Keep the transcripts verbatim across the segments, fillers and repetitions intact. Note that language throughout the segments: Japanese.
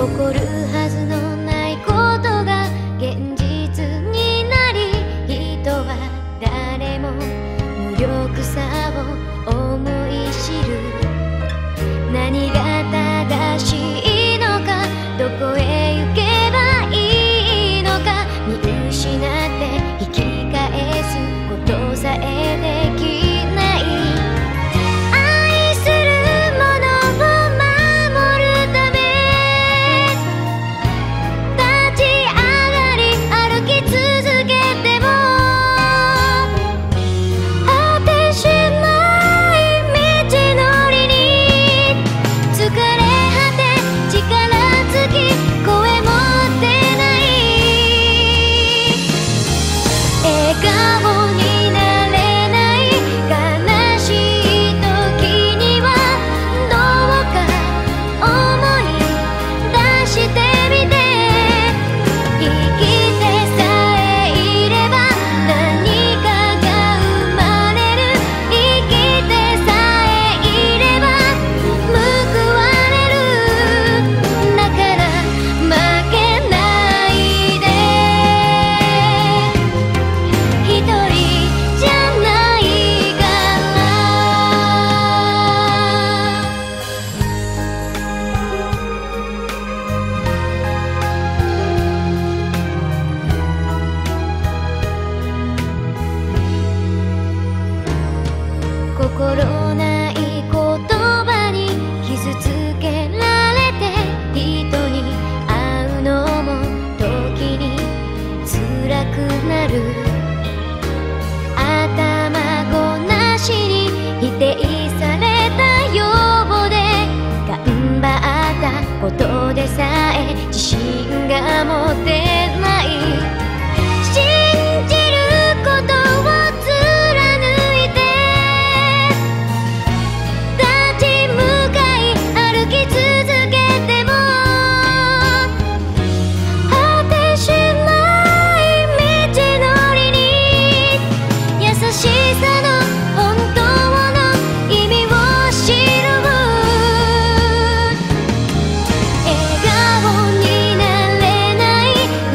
こるはずのないことが現実になり、人は誰も無力さを思い知る。何が正しいのか、どこへ行けばいいのか、見失って引き返すことさえできない。愛するものを守るため立ち上がり歩き続けても、果てしない道のりに疲れ果て力尽き声も出ない。笑顔になれない悲しい時にはどうか思い出してみて。生きてさえいれば何かが生まれる。生きてさえいれば報われる。だから負けないで。一人じゃないから。心ない言葉に傷つけられて、人に会うのも時に辛くなる。頭ごなしに否定されたようで、頑張ったことでさえ自信が持てない。信じることを貫いて立ち向かい歩き続けても、果てしない道のりに優しさの本当の意味を知る。笑顔になれない悲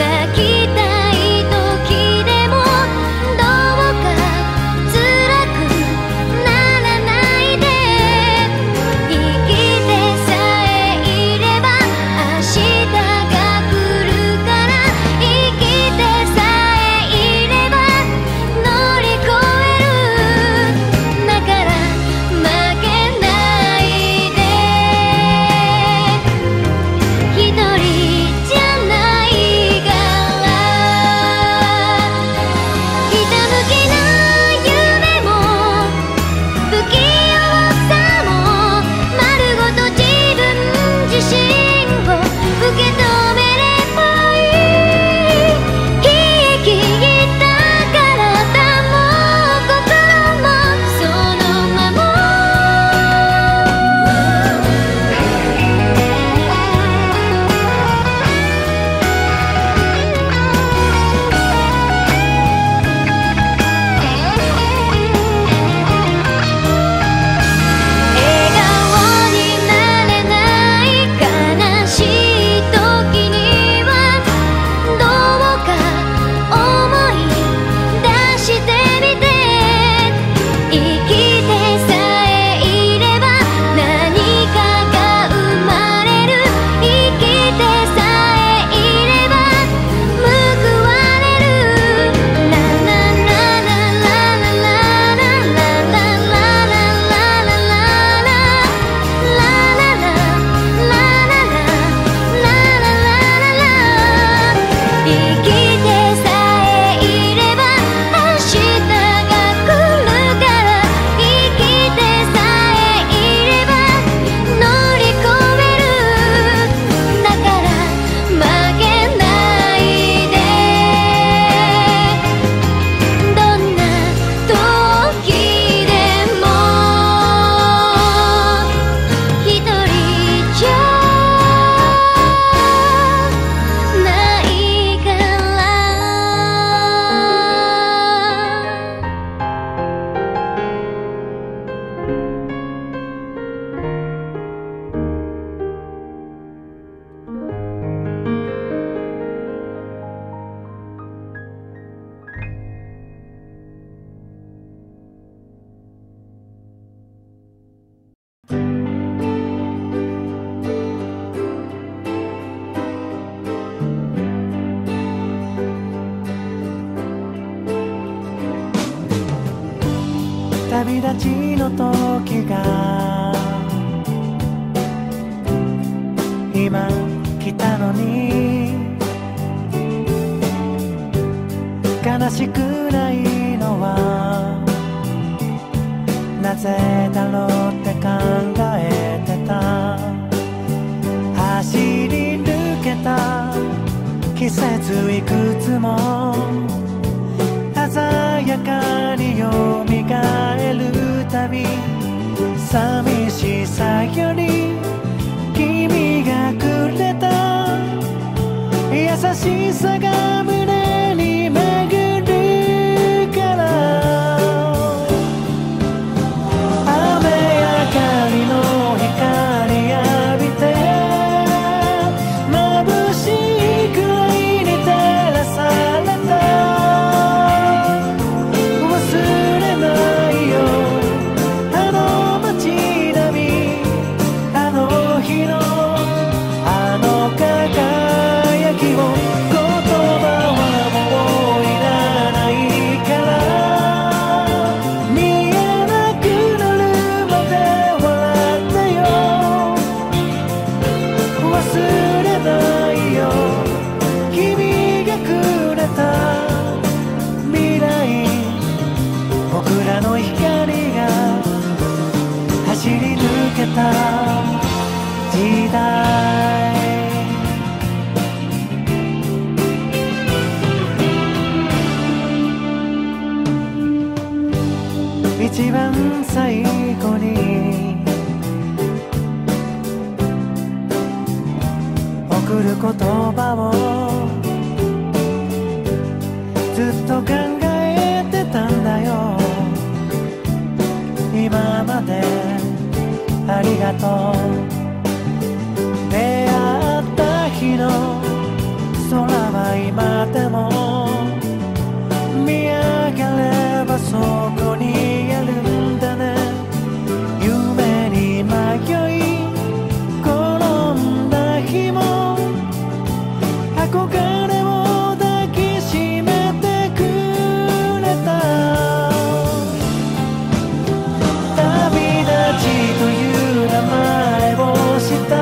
旅立ちの時が今来たのに悲しくないのはなぜだろうって考えてた。走り抜けた季節いくつも鮮やかによみがえるたび、寂しさより君がくれた優しさが胸に巡るから、雨上がりの光浴びて眩しいくらいに照らされた。忘れないよあの街並み、あの日のあの輝きを。言葉はもういらないから見えなくなるまで笑ってよ。忘れないよ君がくれた未来、僕らの光が走り抜けた時代。一番最後に送る言葉をずっと考えてたんだよ。今までありがとう。出会った日の空は今でも見上げればそこにあるんだね。夢に迷い転んだ日も憧れを抱きしめてくれた。旅立ちという名前をした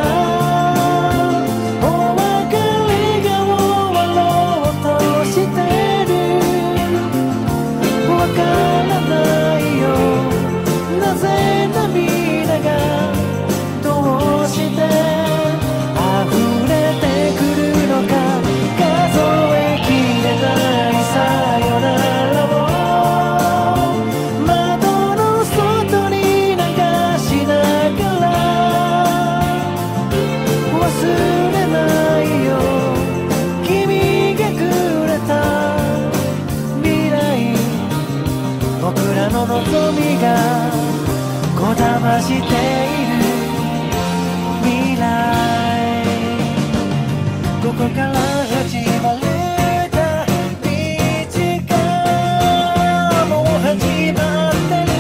お別れが終わろうとしてる。わからないよなぜ涙がどうして溢れてくるのか。数えきれないさよならを窓の外に流しながら、忘れないよ君がくれた未来、僕らの望みがこだましている未来、ここから始まる道がもう始まってる。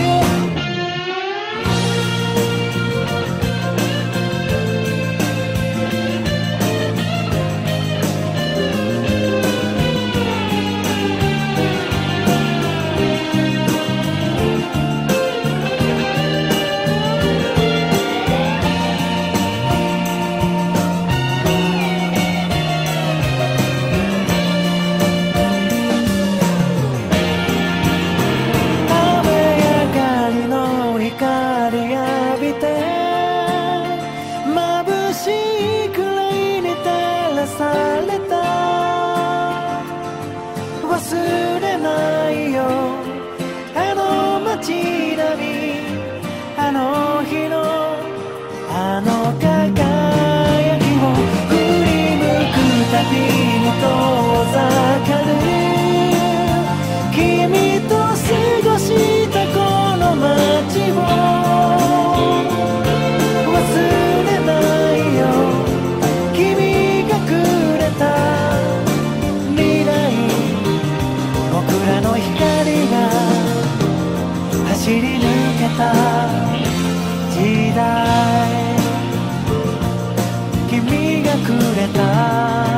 忘れないよあの街並み、あの日のあの輝きを振り向くたびに遠ざかる。君と過ごしたこの街を忘れないよ君がくれた未来、僕らの光が走り抜けた時代、君がくれた